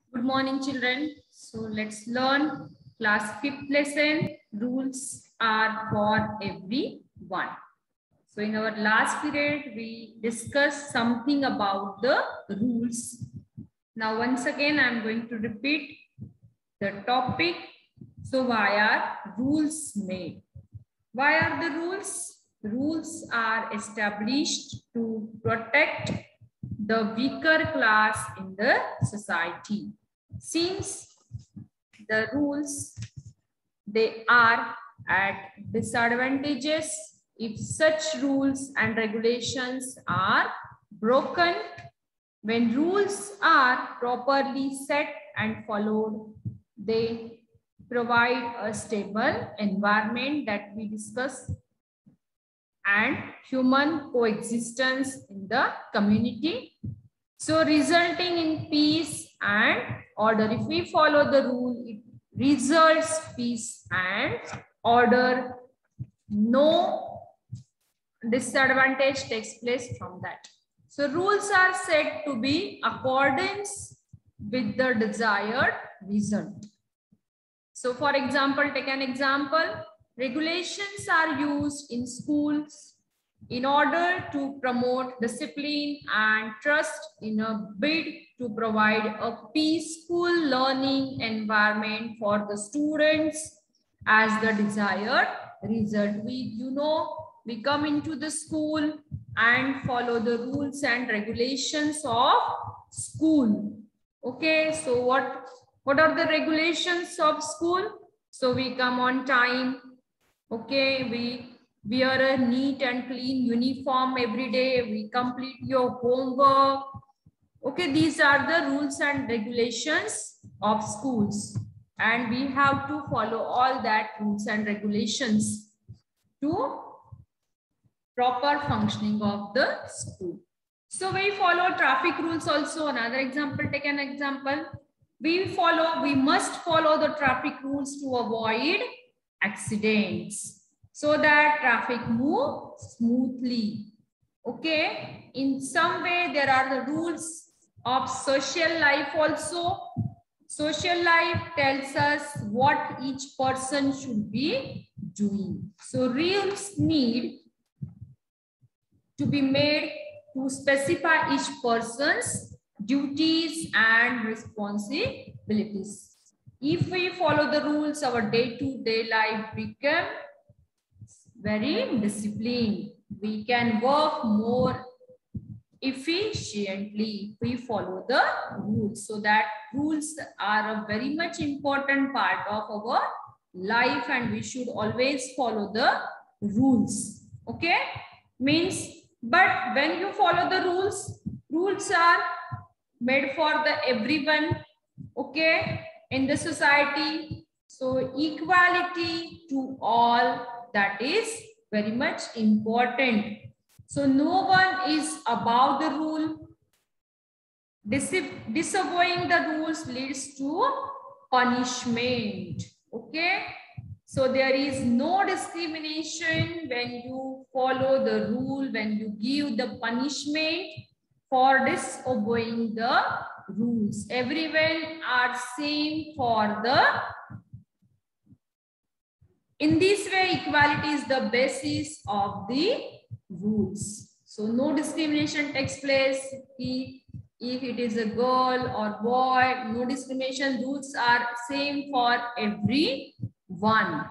Good morning, children. So let's learn class 5th lesson. Rules are for everyone. So in our last period, we discussed something about the rules. Now, once again, I'm going to repeat the topic. So why are rules made? Why are the rules? Rules are established to protect the weaker class in the society. Since the rules, they are at disadvantages if such rules and regulations are broken. When rules are properly set and followed, they provide a stable environment that we discussed and human coexistence in the community. So resulting in peace and order. If we follow the rule, it results peace and order. No disadvantage takes place from that. So rules are said to be accordance with the desired result. So for example, take an example. Regulations are used in schools in order to promote discipline and trust in a bid to provide a peaceful learning environment for the students as the desired result. We come into the school and follow the rules and regulations of school. Okay, so what are the regulations of school? So we come on time. Okay, we wear a neat and clean uniform every day. We complete your homework. Okay, these are the rules and regulations of schools. And we have to follow all that rules and regulations to proper functioning of the school. So we follow traffic rules also. Another example, take an example. We must follow the traffic rules to avoid accidents so that traffic moves smoothly. Okay, in some way there are the rules of social life also. Social life tells us what each person should be doing. So rules need to be made to specify each person's duties and responsibilities. If we follow the rules, our day-to-day life becomes very disciplined. We can work more efficiently if we follow the rules. So that rules are a very much important part of our life and we should always follow the rules. Okay? Means, but when you follow the rules, rules are made for the everyone, okay, in the society. So equality to all, that is very much important. So no one is above the rule. Disobeying the rules leads to punishment. Okay. So there is no discrimination when you follow the rule, when you give the punishment for disobeying the rules. Everyone are same for the. In this way, equality is the basis of the rules. So no discrimination takes place. If it is a girl or boy, no discrimination. Rules are same for everyone.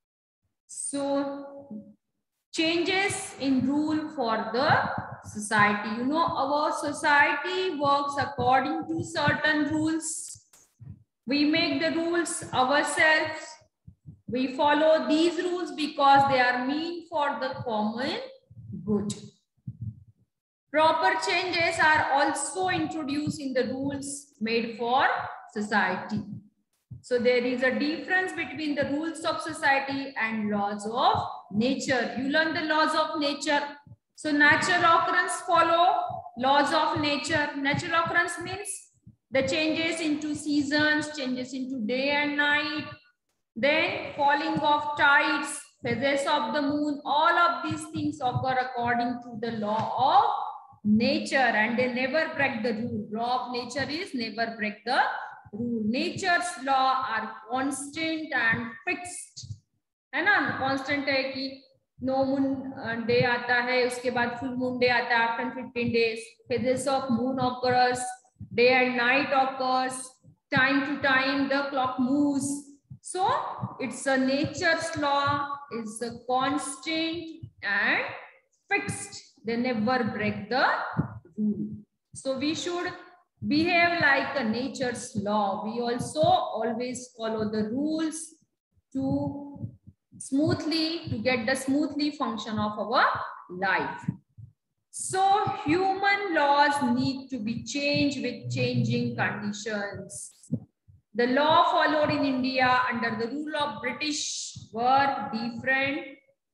So changes in rule for the society. You know, our society works according to certain rules. We make the rules ourselves. We follow these rules because they are meant for the common good. Proper changes are also introduced in the rules made for society. So there is a difference between the rules of society and laws of nature. You learn the laws of nature. So natural occurrence follow laws of nature. Natural occurrence means the changes into seasons, changes into day and night, then falling of tides, phases of the moon, all of these things occur according to the law of nature and they never break the rule. Law of nature is never break the rule. Nature's law are constant and fixed, है ना. Constant है कि no moon day आता है, उसके बाद full moon day आता है after 15 days. Phases of moon occurs, day and night occurs, time to time the clock moves. So it's a nature's law, is a constant and fixed. They never break the rule. So we should behave like a nature's law. We also always follow the rules to get the smoothly function of our life. So human laws need to be changed with changing conditions. The law followed in India under the rule of British were different.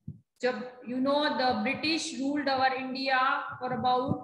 The British ruled our India for about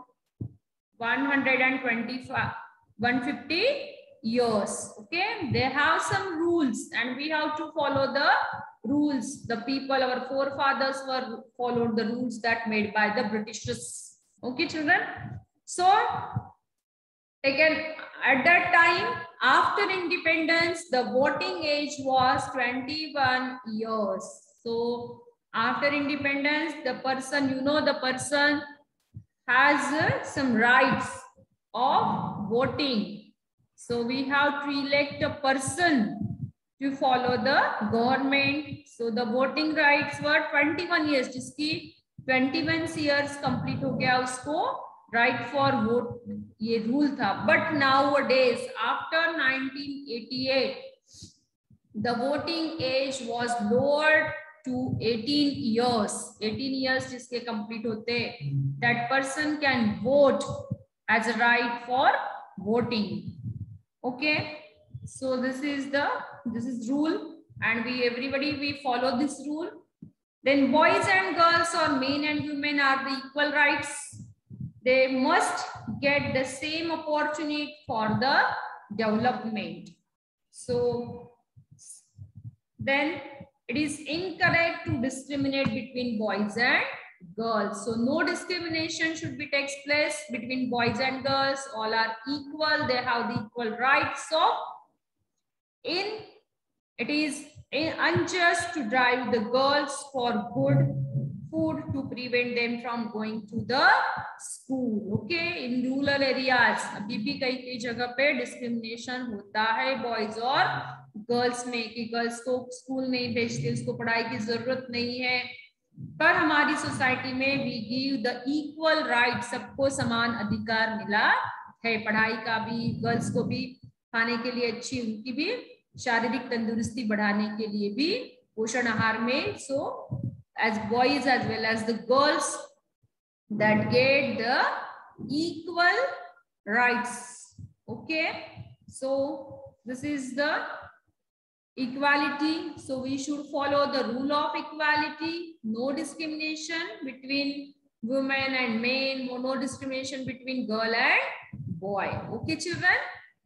150 years. Okay, they have some rules and we have to follow the rules. The people, our forefathers, followed the rules that made by the Britishers. Okay, children. So again, at that time, after independence, the voting age was 21 years. So after independence, the person, the person has some rights of voting. So we have to elect a person to follow the government. So the voting rights were 21 years. जिसकी 21 years complete हो गया उसको right for vote ये rule था. But nowadays after 1988 the voting age was lowered to 18 years. 18 years जिसके complete होते, that person can vote as a right for voting. Okay, so this is rule, and we follow this rule. Then boys and girls or men and women are the equal rights. They must get the same opportunity for the development. So then it is incorrect to discriminate between boys and girls. So no discrimination should be takes place between boys and girls. All are equal. They have the equal rights. So it is unjust to drive the girls for good food to prevent them from going to the school. Okay, in rural areas अभी भी कई जगह पे discrimination होता है boys और girls में कि गर्ल्स को स्कूल नहीं भेजते, उसको पढ़ाई की जरूरत नहीं है. पर हमारी सोसाइटी में we give the equal right, सबको समान अधिकार मिला है. पढ़ाई का भी, गर्ल्स को भी खाने के लिए अच्छी, उनकी भी शारीरिक तंदुरुस्ती बढ़ाने के लिए भी पोषण आहार में. So as boys as well as the girls that get the equal rights. Okay, so this is the equality. So we should follow the rule of equality. No discrimination between women and men. No discrimination between girl and boy. Okay, children.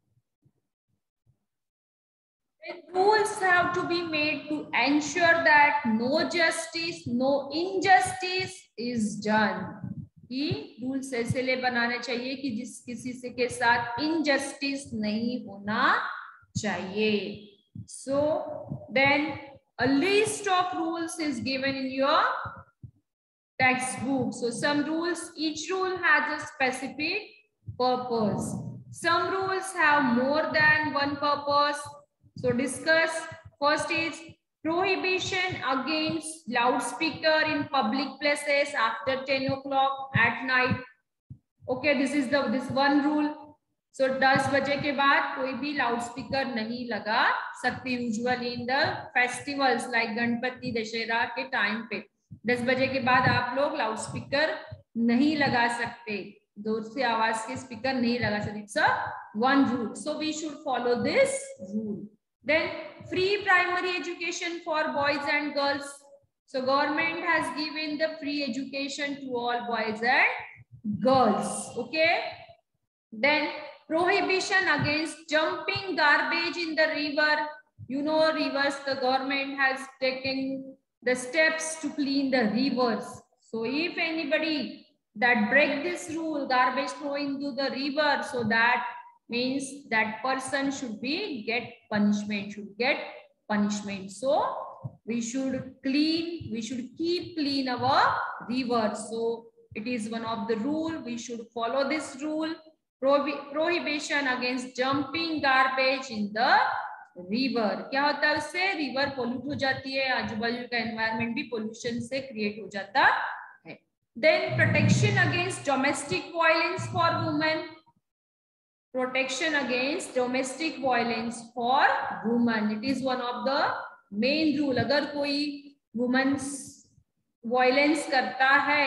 And rules have to be made to ensure that no justice, no injustice is done. कि rules ऐसे बनाने चाहिए कि किसी से के साथ injustice नहीं होना चाहिए. So then a list of rules is given in your textbook. So some rules, each rule has a specific purpose. Some rules have more than one purpose. So discuss. First is prohibition against loudspeaker in public places after 10 o'clock at night. Okay, this is this one rule. So 10 बजे के बाद कोई भी loud speaker नहीं लगा सकती. Usually in the festivals like Ganpati Dussehra के time पे 10 बजे के बाद आप लोग लाउड स्पीकर नहीं लगा सकते, जोर से आवाज के स्पीकर नहीं लगा सकते. It's a one rule. So we should follow this rule. Then free primary education for boys and girls. So government has given the free education to all boys and girls. Okay. Then prohibition against dumping garbage in the river. You know, rivers, the government has taken the steps to clean the rivers. So if anybody that break this rule, garbage throw into the river, so that means that person should be get punishment, So we should keep clean our river. So it is one of the rule. We should follow this rule. Prohibition against dumping garbage in the river. क्या होता है उससे? River pollute हो जाती है, आजू बाजू का एनवायरमेंट भी पोल्यूशन से क्रिएट हो जाता है. Then protection against domestic violence for women. Protection against domestic violence for women. It is one of the main rule. अगर कोई women's violence करता है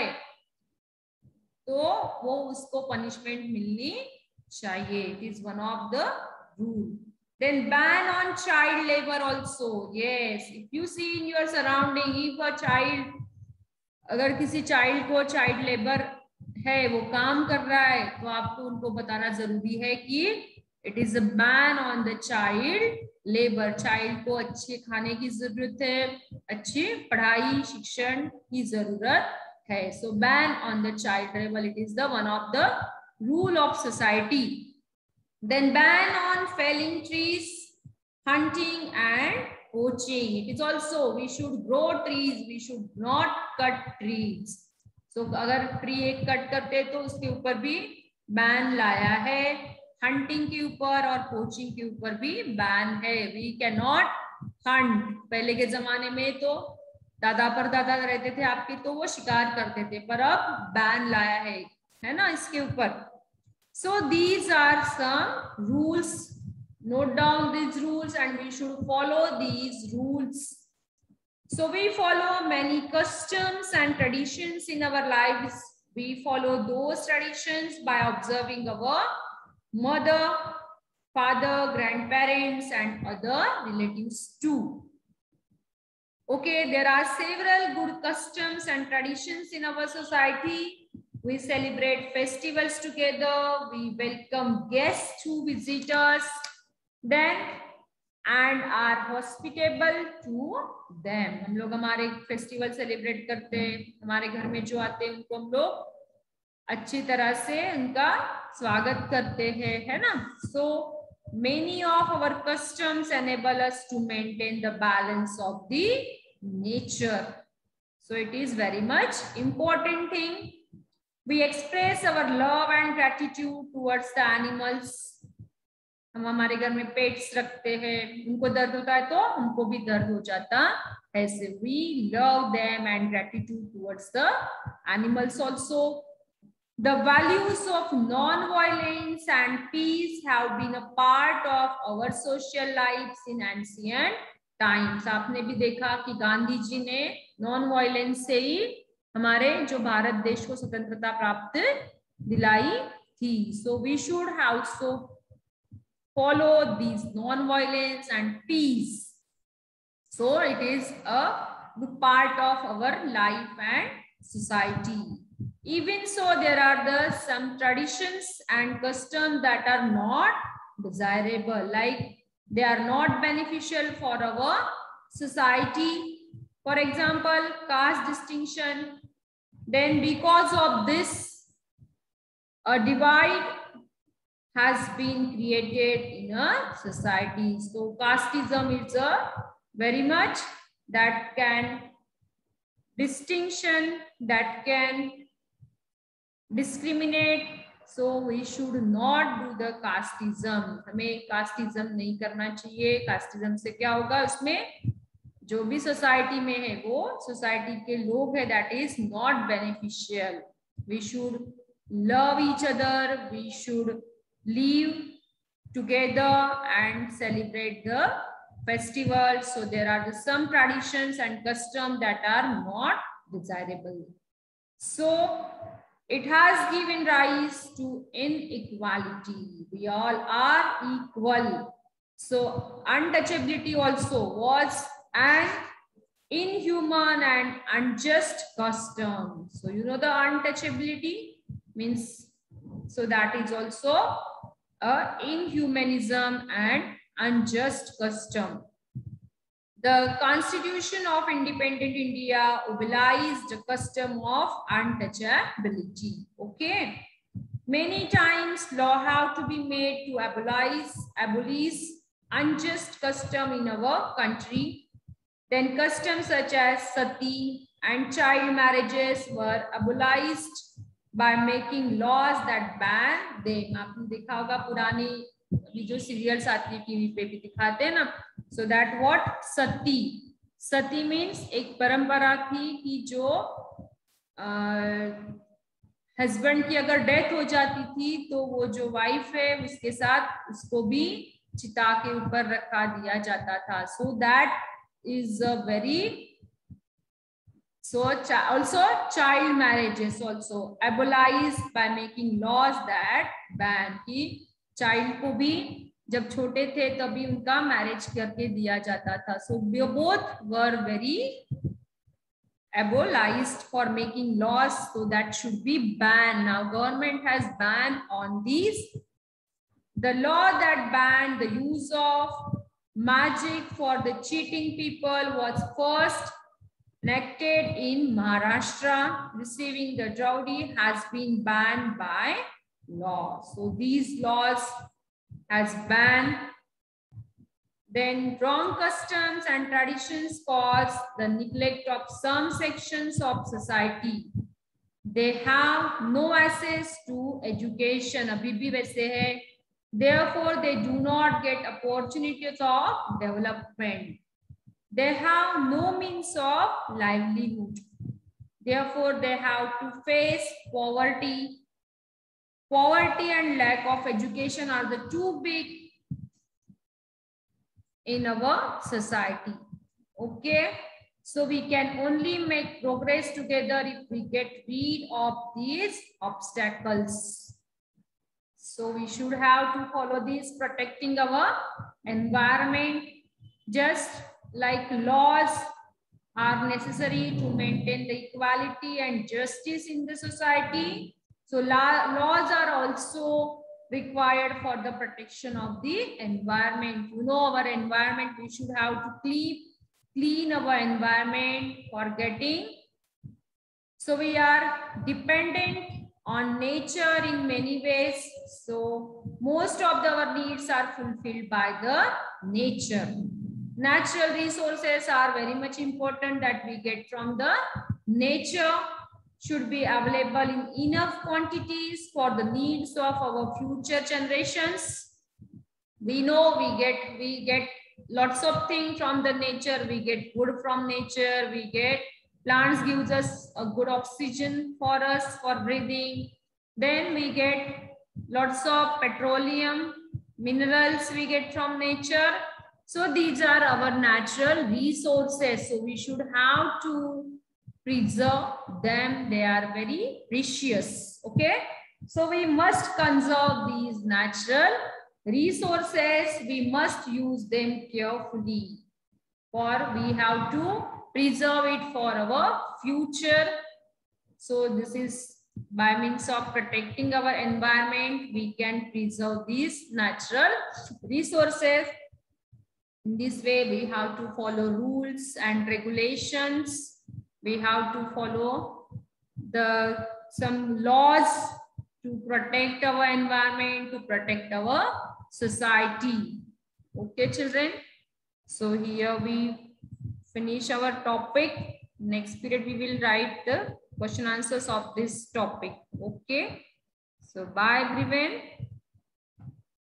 तो वो उसको punishment मिलनी चाहिए. It is one of the rule. Then ban on child labor also. Yes, if you see in your surrounding, if a child, अगर किसी child को child labor है, वो काम कर रहा है, तो आपको उनको बताना जरूरी है कि it is a ban on the child labour. Child को अच्छे खाने की जरूरत है, अच्छी पढ़ाई शिक्षण की जरूरत है. So ban on the child labour, it is the one of the rule of society. Then ban on felling trees, hunting and poaching. It is also, we should grow trees, we should not cut trees. So अगर tree एक cut करते तो उसके ऊपर भी ban लाया है. Hunting के ऊपर और पोचिंग के ऊपर भी बैन है. We can not hunt. पहले के जमाने में तो दादा परदादा रहते थे आपके, तो वो शिकार करते थे, पर अब बैन लाया है ना इसके ऊपर. So these are some rules. Note down these rules and we should follow these rules. So we follow many customs and traditions in our lives. We follow those traditions by observing our mother, father, grandparents and other relatives too. Okay, there are several good customs and traditions in our society. We celebrate festivals together. We welcome guests who visit us. Then and are hospitable to them. हम लोग हमारे festival celebrate करते हैं, हमारे घर में जो आते हैं उनको हम लोग अच्छी तरह से उनका स्वागत करते हैं, है ना. So many of our customs enable us to maintain the balance of the nature. So it is very much important thing. We express our love and gratitude towards the animals. हम हमारे घर में पेट्स रखते हैं, उनको दर्द होता है तो हमको भी दर्द हो जाता है. We love them and gratitude towards the animals also. The values of non-violence and peace have been a part of our social lives in ancient times. आपने भी देखा कि गांधी जी ने non-violence से ही हमारे जो भारत देश को स्वतंत्रता प्राप्त दिलाई थी. So we should also follow these non-violence and peace. So it is a good part of our life and society. Even so, there are some traditions and customs that are not desirable, like they are not beneficial for our society. For example, caste distinction. Then because of this, a divide has been created in a society. So casteism is a very much that can distinction, that can discriminate. So we should not do the casteism. हमें casteism नहीं करना चाहिए. casteism से क्या होगा, उसमें जो भी सोसाइटी में है वो सोसाइटी के लोग है, that is not beneficial. We should love each other. We should live together and celebrate the festivals. So there are some traditions and customs that are not desirable. So it has given rise to inequality. We all are equal. So untouchability also was an inhuman and unjust custom. So you know the untouchability means, so that is also inhumanism and unjust custom. The Constitution of Independent India abolished the custom of untouchability. Okay. Many times law have to be made to abolish unjust custom in our country. Then customs such as sati and child marriages were abolished by making laws that ban them. आपने देखा होगा पुरानी अभी जो serials आती है TV पे भी दिखाते हैं ना. So that what sati means एक परंपरा थी कि जो हस्बैंड की अगर डेथ हो जाती थी तो वो जो वाइफ है उसके साथ उसको भी चिता के ऊपर रखा दिया जाता था. So that is a very also child marriages also abolished by making laws that ban कि child को भी जब छोटे थे तभी उनका मैरिज करके दिया जाता था. So both were very abolished for making laws, so that should be banned. Now government has banned on these. The law that banned the use of magic for the cheating people was first enacted in Maharashtra. Receiving the dowry has been banned by law. So these laws has banned. Then wrong customs and traditions cause the neglect of some sections of society. They have no access to education. अभी भी वैसे है. Therefore, they do not get opportunities of development. They have no means of livelihood. Therefore, they have to face poverty. Poverty and lack of education are the two big in our society. Okay, so we can only make progress together if we get rid of these obstacles. So we should have to follow this, protecting our environment, just like laws are necessary to maintain the equality and justice in the society. So laws are also required for the protection of the environment. You know, our environment, we should have to clean our environment for getting. So we are dependent on nature in many ways. So most of our needs are fulfilled by the nature. Natural resources are very much important that we get from the nature. Should be available in enough quantities for the needs of our future generations. We know we get lots of things from the nature. We get wood from nature. We get plants gives us a good oxygen for us for breathing. Then we get lots of petroleum, minerals we get from nature. So these are our natural resources. So we should have to preserve them. They are very precious. Okay, so we must conserve these natural resources. We must use them carefully, for we have to preserve it for our future. So this is by means of protecting our environment, we can preserve these natural resources. In this way, we have to follow rules and regulations. We have to follow some laws to protect our environment, to protect our society. Okay, children. So here we finish our topic. Next period, we will write the question answers of this topic. Okay. So bye everyone.